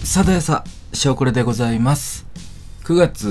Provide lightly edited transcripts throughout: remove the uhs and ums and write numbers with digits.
さだやさしょうこれでございます。9月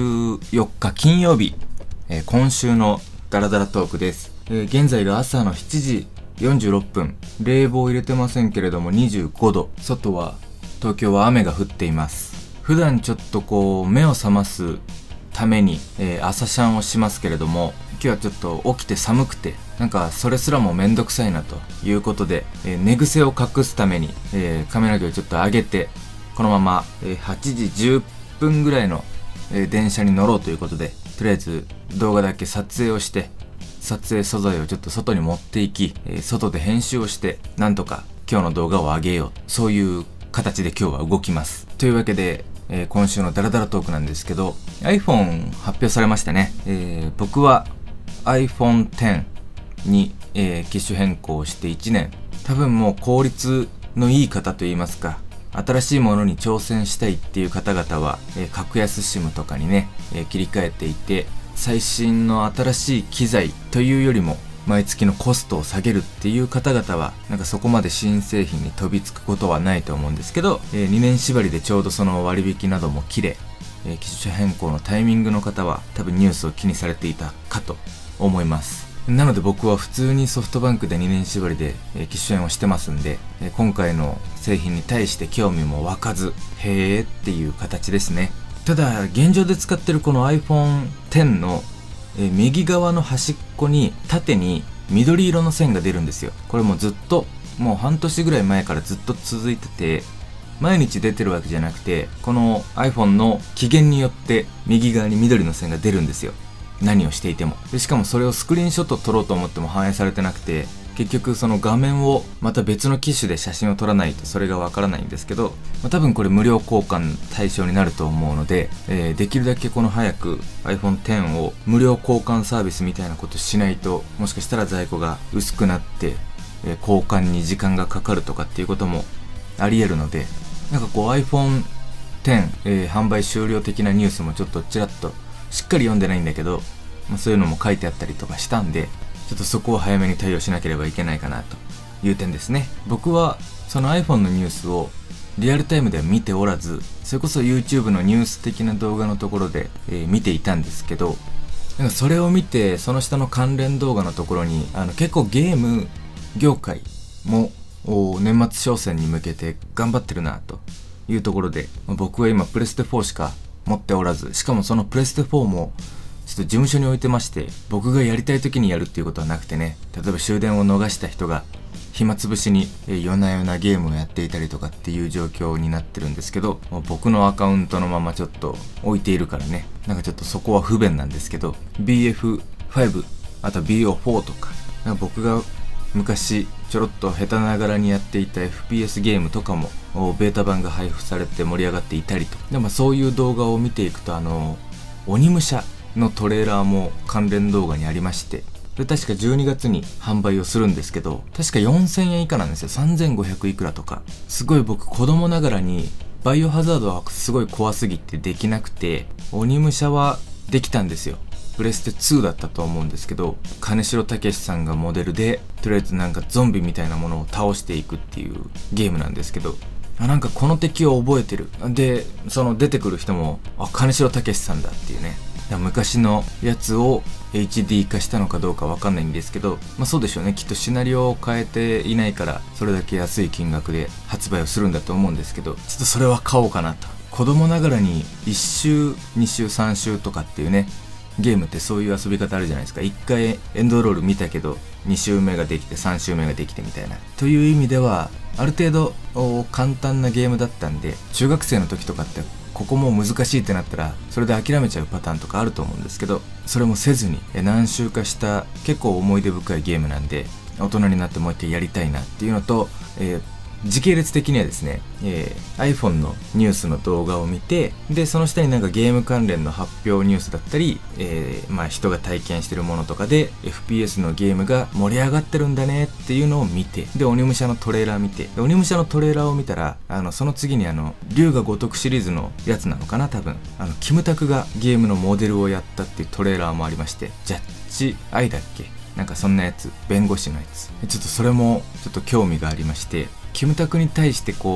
14日金曜日、今週のダラダラトークです。現在が朝の7時46分、冷房入れてませんけれども25度、外は東京は雨が降っています。普段ちょっと目を覚ますために、朝シャンをしますけれども、今日はちょっと起きて寒くて、なんかそれすらもめんどくさいなということで、寝癖を隠すために、髪の毛をちょっと上げて、このまま、8時10分ぐらいの、電車に乗ろうということで、とりあえず動画だけ撮影をして、撮影素材をちょっと外に持っていき、外で編集をして、なんとか今日の動画を上げよう、そういう形で今日は動きます。というわけで、今週のダラダラトークなんですけど、 iPhone 発表されましたね。僕は iPhone X に、機種変更して1年、多分もう効率のいい方といいますか、新しいものに挑戦したいっていう方々は、格安 SIM とかにね、切り替えていて、最新の新しい機材というよりも毎月のコストを下げるっていう方々はなんかそこまで新製品に飛びつくことはないと思うんですけど、2年縛りでちょうどその割引なども切れ、機種変更のタイミングの方は多分ニュースを気にされていたかと思います。なので僕は普通にソフトバンクで2年縛りで機種変をしてますんで、今回の製品に対して興味も湧かず、へーっていう形ですね。ただ現状で使ってるこの iPhone X の右側の端っこに縦に緑色の線が出るんですよ。これもずっともう半年ぐらい前からずっと続いてて、毎日出てるわけじゃなくて、この iPhone の期限によって右側に緑の線が出るんですよ、何をしていても。でしかもそれをスクリーンショット撮ろうと思っても反映されてなくて、結局その画面をまた別の機種で写真を撮らないとそれがわからないんですけど、多分これ無料交換対象になると思うので、できるだけ早く iPhone X を無料交換サービスみたいなことしないと、もしかしたら在庫が薄くなって、交換に時間がかかるとかっていうこともあり得るので、なんかiPhone X、販売終了的なニュースもちょっとちらっとしっかり読んでないんだけど、そういうのも書いてあったりとかしたんで、ちょっとそこを早めに対応しなければいけないかなという点ですね。僕はその iPhone のニュースをリアルタイムでは見ておらず、それこそ YouTube のニュース的な動画のところで、見ていたんですけど、なんかそれを見てその下の関連動画のところに結構ゲーム業界も年末商戦に向けて頑張ってるなというところで、僕は今プレステ4しか持っておらず、しかもそのプレステ4もちょっと事務所に置いてまして、僕がやりたい時にやるっていうことはなくてね、例えば終電を逃した人が暇つぶしに夜な夜なゲームをやっていたりとかっていう状況になってるんですけど、僕のアカウントのままちょっと置いているからね、なんかちょっとそこは不便なんですけど、 BF5 あと BO4 とか、なんか僕が昔ちょろっと下手ながらにやっていた FPS ゲームとかもベータ版が配布されて盛り上がっていたりと。でもそういう動画を見ていくと、鬼武者のトレーラーも関連動画にありまして、で確か12月に販売をするんですけど、確か4000円以下なんですよ。3500いくらとか。すごい僕子供ながらにバイオハザードはすごい怖すぎてできなくて、鬼武者はできたんですよ。プレステ2だったと思うんですけど、金城武さんがモデルで、とりあえずなんかゾンビみたいなものを倒していくっていうゲームなんですけど、なんかこの敵を覚えてる。でその出てくる人も金城武さんだっていうね。昔のやつを HD 化したのかどうかわかんないんですけど、そうでしょうね。きっとシナリオを変えていないからそれだけ安い金額で発売をするんだと思うんですけど、ちょっとそれは買おうかなと。子供ながらに1週2週3週とかっていうね、ゲームってそういう遊び方あるじゃないですか。1回エンドロール見たけど2週目ができて3週目ができてみたいな。という意味ではある程度簡単なゲームだったんで、中学生の時とかってここも難しいってなったらそれで諦めちゃうパターンとかあると思うんですけど、それもせずに何周かした結構思い出深いゲームなんで、大人になってもう一回やりたいなっていうのと、時系列的にはですね、iPhone のニュースの動画を見て、でその下になんかゲーム関連の発表ニュースだったり、人が体験してるものとかで FPS のゲームが盛り上がってるんだねっていうのを見て、で鬼武者のトレーラー見て、で鬼武者のトレーラーを見たらその次に龍が如くシリーズのやつなのかな、多分キムタクがゲームのモデルをやったっていうトレーラーもありまして、ジャッジアイだっけ、なんかそんなやつ、弁護士のやつ、ちょっとそれもちょっと興味がありまして、キムタクに対して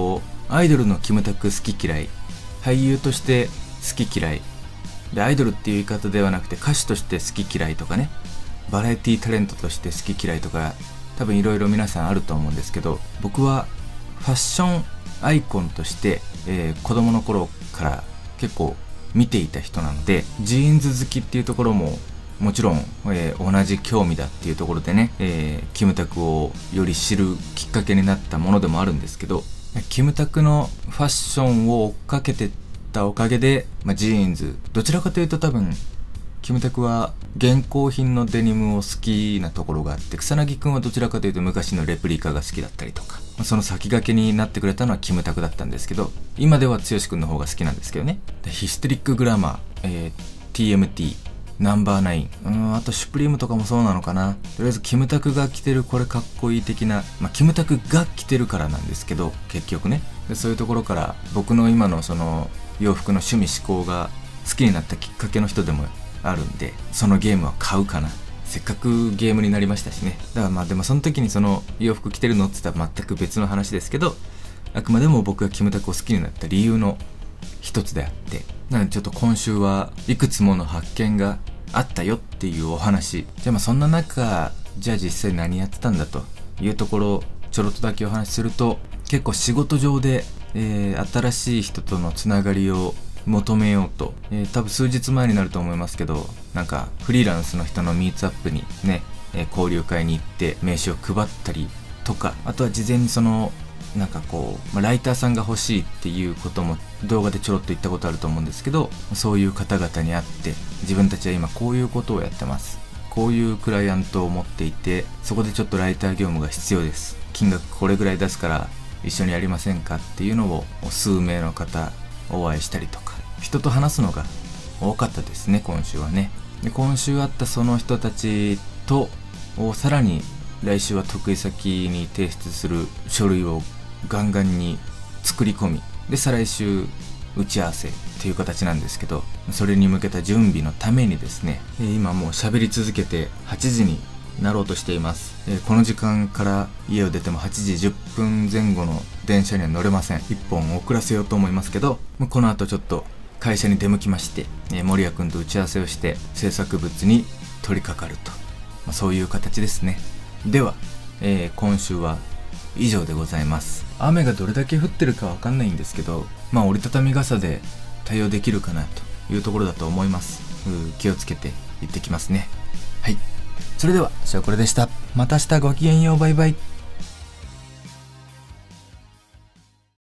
アイドルのキムタク好き嫌い、俳優として好き嫌いで、アイドルっていう言い方ではなくて歌手として好き嫌いとかね、バラエティタレントとして好き嫌いとか、多分いろいろ皆さんあると思うんですけど、僕はファッションアイコンとして、子供の頃から結構見ていた人なので、ジーンズ好きっていうところももちろん、同じ興味だっていうところでね、キムタクをより知るきっかけになったものでもあるんですけど、キムタクのファッションを追っかけてったおかげで、ジーンズ、どちらかというと多分キムタクは現行品のデニムを好きなところがあって、草薙くんはどちらかというと昔のレプリカが好きだったりとか、その先駆けになってくれたのはキムタクだったんですけど、今では剛くんの方が好きなんですけどね。ヒステリックグラマー、TMT、ナンバーナイン、あとシュプリームとかもそうなのかな。とりあえずキムタクが着てるこれかっこいい的な、キムタクが着てるからなんですけど、結局ね。でそういうところから僕の今のその洋服の趣味嗜好が好きになったきっかけの人でもあるんで、そのゲームは買うかな。せっかくゲームになりましたしね。だからでもその時にその洋服着てるのって言ったら全く別の話ですけど、あくまでも僕がキムタクを好きになった理由の一つであって、なのでちょっと今週はいくつもの発見があったよっていうお話。じゃあそんな中、じゃあ実際何やってたんだというところちょろっとだけお話しすると、結構仕事上で、新しい人とのつながりを求めようと、多分数日前になると思いますけど、なんかフリーランスの人のミーツアップにね、交流会に行って名刺を配ったりとか、あとは事前にそのなんかこう、ライターさんが欲しいっていうことも動画でちょろっと言ったことあると思うんですけど、そういう方々に会って、自分たちは今こういうことをやってます、こういうクライアントを持っていて、そこでちょっとライター業務が必要です、金額これぐらい出すから一緒にやりませんかっていうのを数名の方お会いしたりとか、人と話すのが多かったですね、今週はね。で今週会ったその人たちとさらに来週は得意先に提出する書類をガンガンに作り込み、で再来週打ち合わせっていう形なんですけど、それに向けた準備のためにですね、今もう喋り続けて8時になろうとしています。この時間から家を出ても8時10分前後の電車には乗れません。1本遅らせようと思いますけど、この後ちょっと会社に出向きまして、森谷くんと打ち合わせをして制作物に取り掛かると、そういう形ですね。では、今週は以上でございます。雨がどれだけ降ってるかわかんないんですけど、折りたたみ傘で対応できるかなというところだと思います。気をつけて行ってきますね。はい、それではこれでした。また明日ごきげんよう。バイバイ。